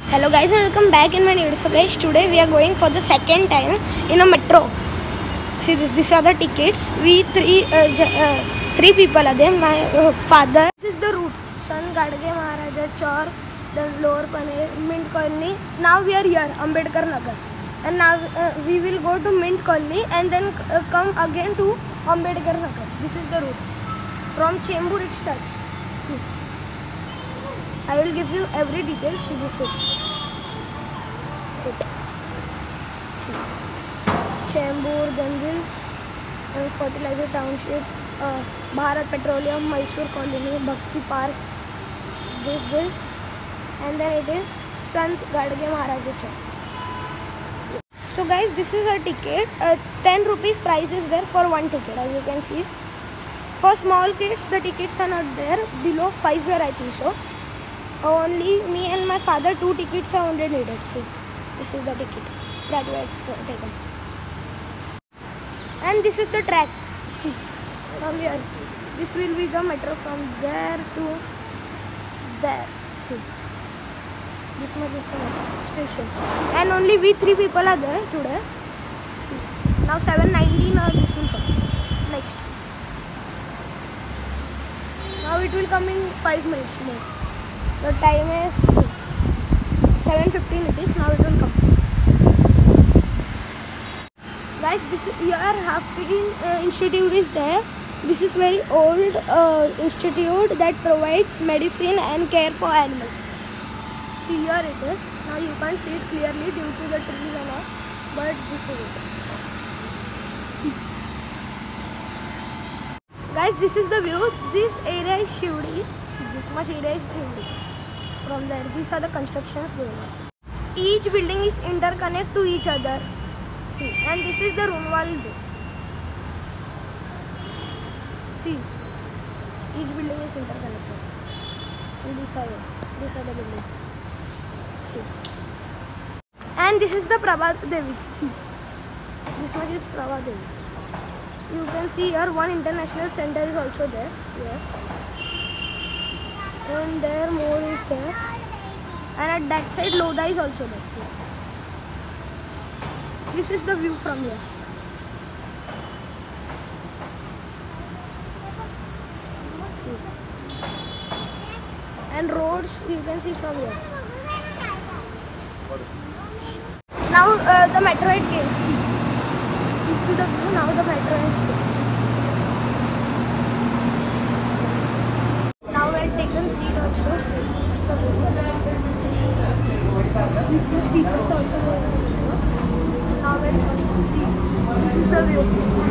Hello guys and welcome back in my new video. So guys, today we are going for the second time in a metro. See this, these are the tickets. We three people are there. My father. This is the route. Sant Gadge Maharaja Chowk, then Lower Panvel, Mint Colony. Now we are here, Ambedkar Nagar. And now we will go to Mint Colony and then come again to Ambedkar Nagar. This is the route. From Chembur it starts. See. I will give you every detail. See this is. See. Chembur, Ganges, Fertilizer Township, Bharat Petroleum, Mysore Colony, Bhakti Park, this, and then it is Sant Gadge Maharaja Chowk. So guys, this is a ticket. 10 rupees price is there for one ticket, as you can see. For small kids, the tickets are not there. Below 5 years, I think so. Only me and my father, 2 tickets are only needed. See, this is the ticket that we have taken. And this is the track. See, from here. This will be the metro from there to there. See, this much is the metro station. And only we 3 people are there today. See, now 7:19 this will come. Next. Now it will come in 5 minutes more. The time is 7:15 it is, now it will come. Guys, this is, here Haftpin Institute is there. This is very old institute that provides medicine and care for animals. See, here it is. Now you can't see it clearly due to the trees and all, but this is it. See. Guys, this is the view. This area is Shivdi. See, this much area is Shivdi. From there, these are the constructions going on. Each building is interconnected to each other. See, and this is the Runwal. See, each building is interconnected. And these are the buildings. See. And this is the Prabha Devi. See, this much is Prabha Devi. You can see here one international center is also there. Here. And there more is there, and at that side Lodha is also there. See. This is the view from here. See. And roads you can see from here. Now the metro it came. See. This is the view. Now the metro is came. Taken seat also. This is the view. This is people also there. Now we're going to see. This is the view.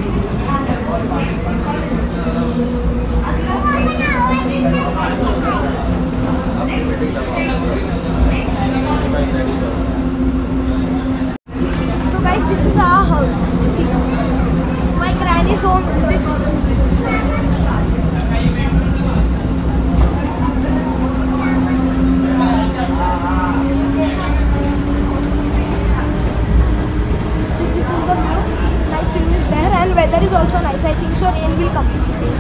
So guys, this is our house. See, my granny's home is this. Weather is also nice. I think so rain will come.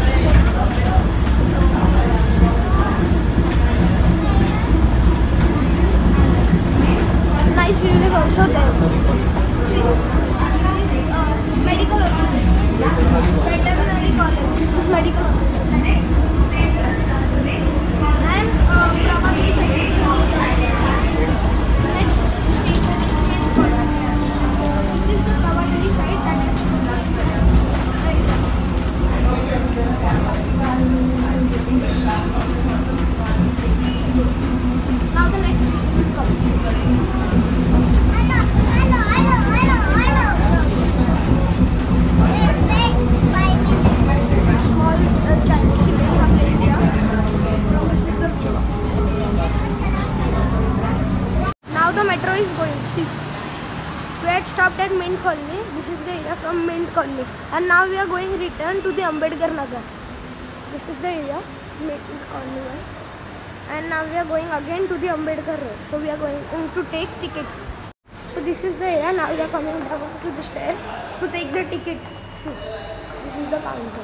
Nice view is also there. See, this is medical hospital. Veterinary college. This is medical hospital. And Prabha side. Next station is Mint Colony. This is the Prabha side that is now the next station will come. Small children have played here. This is the now the metro is going. See, we had stopped at Mint Colony. This is the area from Mint Colony, and now we are going return to the Ambedkar Nagar. This is the area, Mint Colony, and now we are going again to the Ambedkar Road. So we are going to take tickets. So this is the area. Now we are coming down to the stairs to take the tickets. See, this is the counter.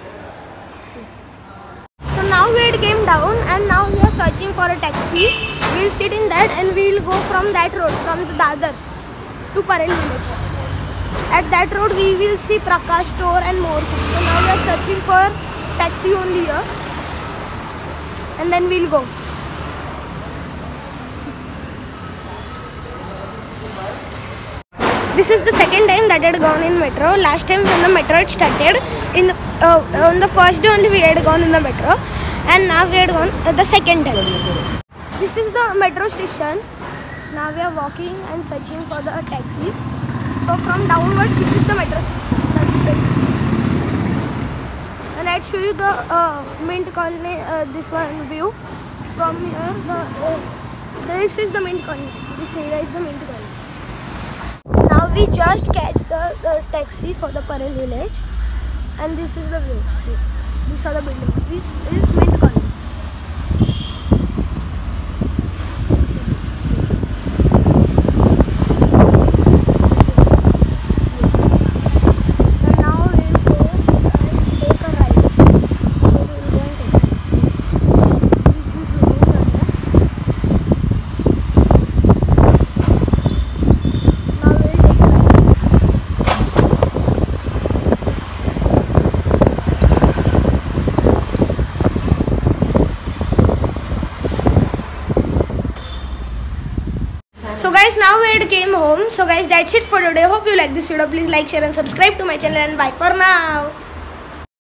See. So now we came down, and now we are searching for a taxi. we'll sit in that and we'll go from that road, from the Dadar to Parel village. At that road we will see Prakash store and more things. So now we are searching for taxi only here, and then we'll go. This is the second time that I had gone in metro. Last time when the metro had started, on the first day only we had gone in the metro, and now we had gone the second time. This is the metro station. Now we are walking and searching for the taxi. So from downward, this is the metro station that you can see. And I'd show you the Mint Colony, this one view. From here, this is the Mint Colony. This area is the Mint Colony. Now we just catch the taxi for the Parel village, and this is the view. See, these are the buildings. This is Mint Colony. And now we'll go and take a ride. So we'll go and take a ride. See, these buildings are there. Now we'll take a ride. So guys, now we came home. So guys, that's it for today. Hope you like this video. Please like, share and subscribe to my channel, and bye for now.